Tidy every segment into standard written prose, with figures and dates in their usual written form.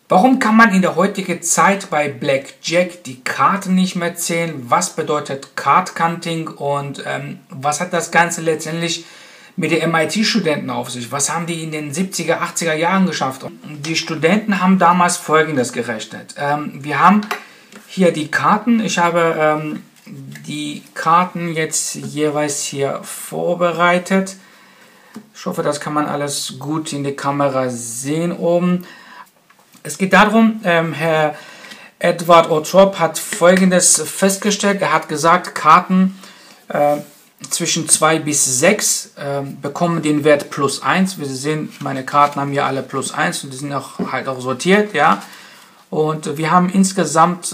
Warum kann man in der heutigen Zeit bei Blackjack die Karten nicht mehr zählen? Was bedeutet Card Counting und was hat das Ganze letztendlich mit den MIT-Studenten auf sich? Was haben die in den 70er, 80er Jahren geschafft? Die Studenten haben damals Folgendes gerechnet. Wir haben hier die Karten. Ich habe die Karten jetzt jeweils hier vorbereitet. Ich hoffe, das kann man alles gut in der Kamera sehen oben. Es geht darum, Herr Edward Otrop hat Folgendes festgestellt. Er hat gesagt, Karten zwischen 2 bis 6 bekommen den Wert +1. Wir sehen, meine Karten haben hier alle +1 und die sind auch halt auch sortiert, ja. Und wir haben insgesamt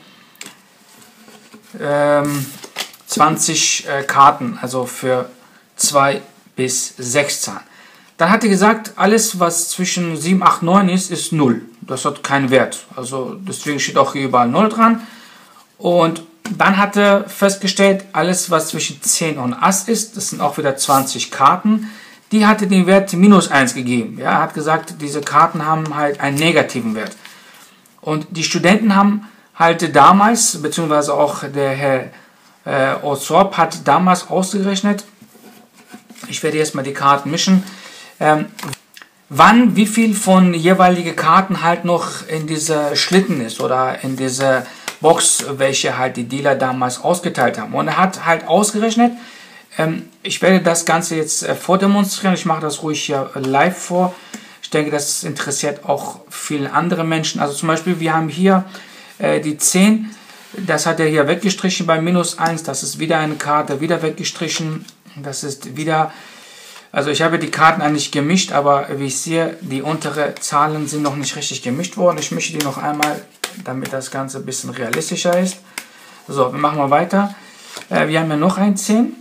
20 Karten, also für 2 bis 6 Zahlen. Dann hat er gesagt, alles was zwischen 7, 8, 9 ist 0. Das hat keinen Wert. Also deswegen steht auch hier überall 0 dran. Und dann hat er festgestellt, alles was zwischen 10 und Ass ist, das sind auch wieder 20 Karten, die hatte den Wert -1 gegeben. Ja, er hat gesagt, diese Karten haben halt einen negativen Wert. Und die Studenten haben halt damals, beziehungsweise auch der Herr Otrop hat damals ausgerechnet, ich werde jetzt mal die Karten mischen, wann wie viel von jeweiligen Karten halt noch in dieser Schlitten ist oder in dieser Box, welche halt die Dealer damals ausgeteilt haben. Und er hat halt ausgerechnet, ich werde das Ganze jetzt vordemonstrieren, ich mache das ruhig hier live vor. Ich denke, das interessiert auch viele andere Menschen. Also zum Beispiel, wir haben hier die 10, das hat er hier weggestrichen bei -1, das ist wieder eine Karte, wieder weggestrichen, das ist wieder... Also ich habe die Karten eigentlich gemischt, aber wie ich sehe, die unteren Zahlen sind noch nicht richtig gemischt worden. Ich mische die noch einmal, damit das Ganze ein bisschen realistischer ist. So, wir machen mal weiter. Wir haben ja noch ein 10.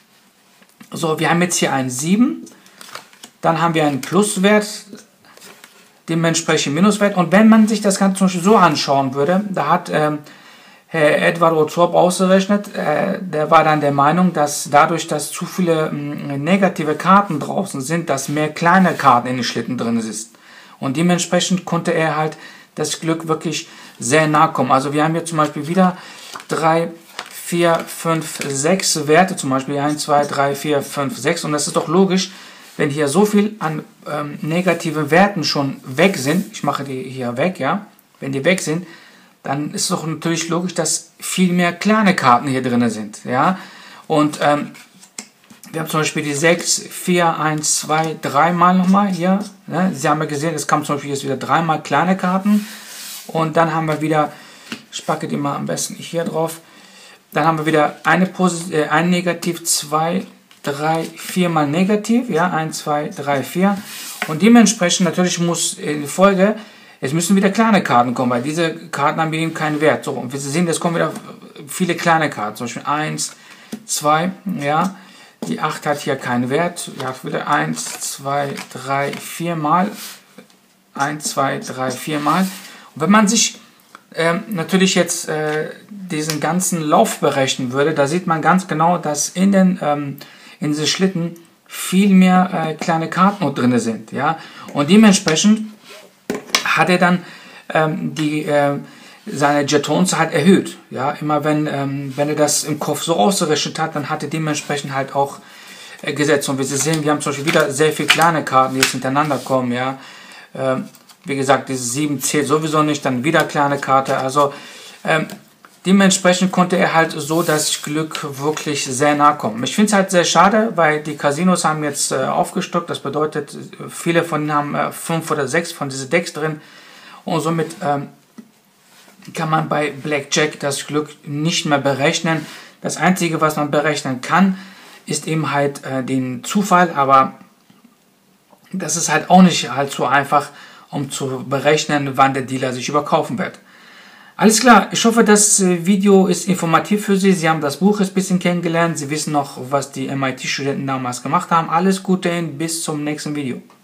So, wir haben jetzt hier ein 7. Dann haben wir einen Pluswert, dementsprechend Minuswert. Und wenn man sich das Ganze zum Beispiel so anschauen würde, da hat Herr Edward Otrop ausgerechnet, der war dann der Meinung, dass dadurch, dass zu viele negative Karten draußen sind, dass mehr kleine Karten in den Schlitten drin ist. Und dementsprechend konnte er halt das Glück wirklich sehr nah kommen. Also wir haben hier zum Beispiel wieder 3, 4, 5, 6 Werte, zum Beispiel 1, 2, 3, 4, 5, 6. Und das ist doch logisch, wenn hier so viel an negativen Werten schon weg sind, ich mache die hier weg, ja, wenn die weg sind, dann ist doch natürlich logisch, dass viel mehr kleine Karten hier drin sind. Ja? Und wir haben zum Beispiel die 6, 4, 1, 2, 3 Mal nochmal hier. Ne? Sie haben ja gesehen, es kam zum Beispiel jetzt wieder 3 Mal kleine Karten. Und dann haben wir wieder, ich packe die mal am besten hier drauf, dann haben wir wieder ein Negativ, 2, 3, 4 Mal Negativ. Ja? 1, 2, 3, 4. Und dementsprechend natürlich muss in Folge... Es müssen wieder kleine Karten kommen, weil diese Karten haben eben keinen Wert. So, und wir sehen, es kommen wieder viele kleine Karten. Zum Beispiel 1, 2, ja. Die 8 hat hier keinen Wert. Die hat wieder 1, 2, 3, 4 Mal. 1, 2, 3, 4 Mal. Und wenn man sich natürlich jetzt diesen ganzen Lauf berechnen würde, da sieht man ganz genau, dass in diesen Schlitten viel mehr kleine Karten noch drin sind. Ja. Und dementsprechend hat er dann seine Jetons halt erhöht. Ja, immer wenn er das im Kopf so ausgerechnet hat, dann hat er dementsprechend halt auch gesetzt. Und wie Sie sehen, wir haben zum Beispiel wieder sehr viele kleine Karten, die jetzt hintereinander kommen. Ja, wie gesagt, diese 7 zählt sowieso nicht, dann wieder kleine Karte. Also dementsprechend konnte er halt so das Glück wirklich sehr nah kommen. Ich finde es halt sehr schade, weil die Casinos haben jetzt aufgestockt. Das bedeutet, viele von ihnen haben 5 oder 6 von diesen Decks drin. Und somit kann man bei Blackjack das Glück nicht mehr berechnen. Das Einzige, was man berechnen kann, ist eben halt den Zufall. Aber das ist halt auch nicht halt so einfach, um zu berechnen, wann der Dealer sich überkaufen wird. Alles klar, ich hoffe, das Video ist informativ für Sie. Sie haben das Buch jetzt ein bisschen kennengelernt. Sie wissen noch, was die MIT-Studenten damals gemacht haben. Alles Gute, bis zum nächsten Video.